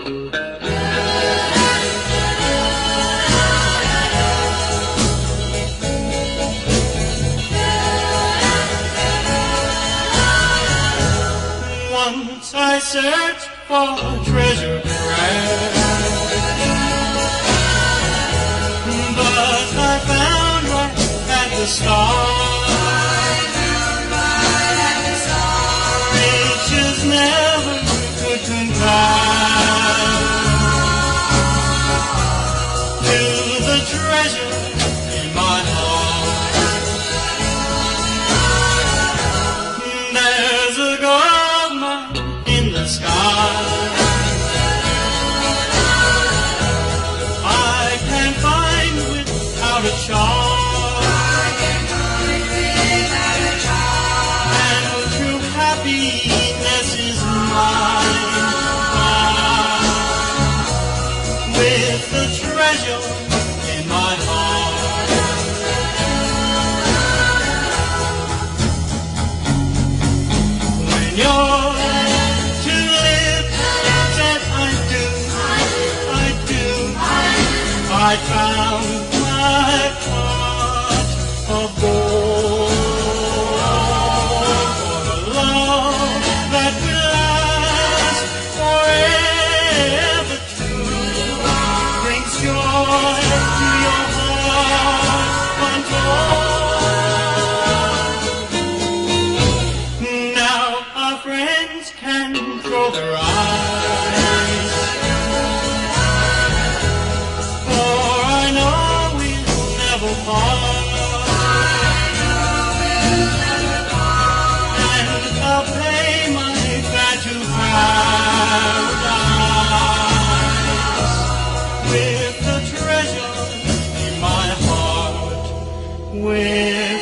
Once I searched for treasure grand, but I found right at the start, riches never could compare to the treasure in my heart. There's a gold mine in the sky. I can find without a charge, and true happiness is mine, with the treasure in my heart. When you're to live, said I do, I found my pot of gold, for a love that will last forever true, brings joy to your heart untold. Now our friends can throw their eyes, for I know we'll never part, and I'll pay my fare to paradise with the treasure in my heart. With